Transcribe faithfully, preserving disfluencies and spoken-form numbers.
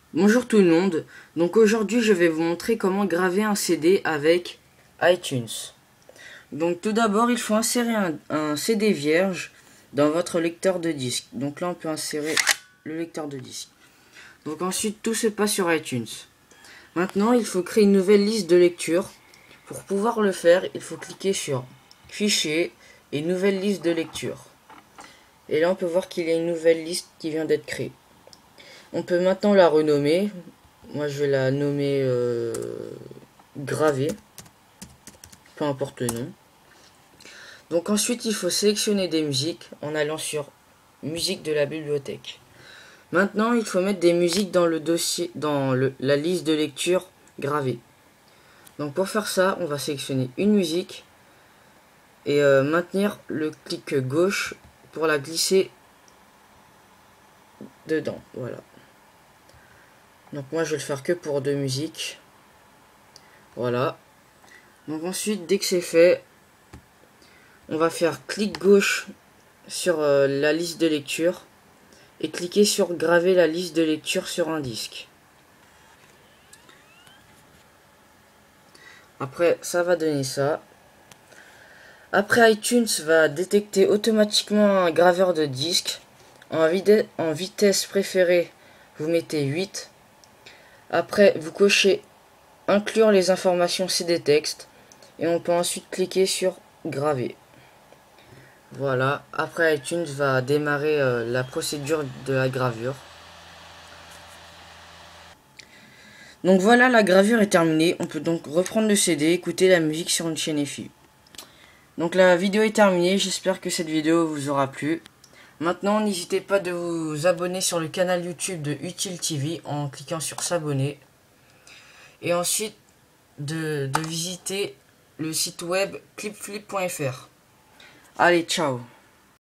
Bonjour tout le monde, donc aujourd'hui je vais vous montrer comment graver un C D avec iTunes. Donc tout d'abord il faut insérer un, un C D vierge dans votre lecteur de disque. Donc là on peut insérer le lecteur de disque. Donc ensuite tout se passe sur iTunes. Maintenant il faut créer une nouvelle liste de lecture. Pour pouvoir le faire il faut cliquer sur Fichier et Nouvelle liste de lecture. Et là on peut voir qu'il y a une nouvelle liste qui vient d'être créée. On peut maintenant la renommer. Moi je vais la nommer euh, Gravé. Peu importe le nom. Donc ensuite il faut sélectionner des musiques en allant sur Musique de la bibliothèque. Maintenant il faut mettre des musiques dans le dossier, dans le, la liste de lecture gravée. Donc pour faire ça on va sélectionner une musique et euh, maintenir le clic gauche pour la glisser dedans. Voilà. Donc moi je vais le faire que pour deux musiques. Voilà. Donc ensuite dès que c'est fait, on va faire clic gauche sur euh, la liste de lecture et cliquer sur graver la liste de lecture sur un disque. Après ça va donner ça. Après iTunes va détecter automatiquement un graveur de disque. En, vide en vitesse préférée vous mettez huit. Après vous cochez inclure les informations C D texte et on peut ensuite cliquer sur graver. Voilà, après iTunes va démarrer euh, la procédure de la gravure. Donc voilà, la gravure est terminée. On peut donc reprendre le C D, écouter la musique sur une chaîne E F I. Donc la vidéo est terminée, j'espère que cette vidéo vous aura plu. Maintenant, n'hésitez pas de vous abonner sur le canal YouTube de Utile T V en cliquant sur s'abonner. Et ensuite de, de visiter le site web clipflip point F R. Allez, ciao!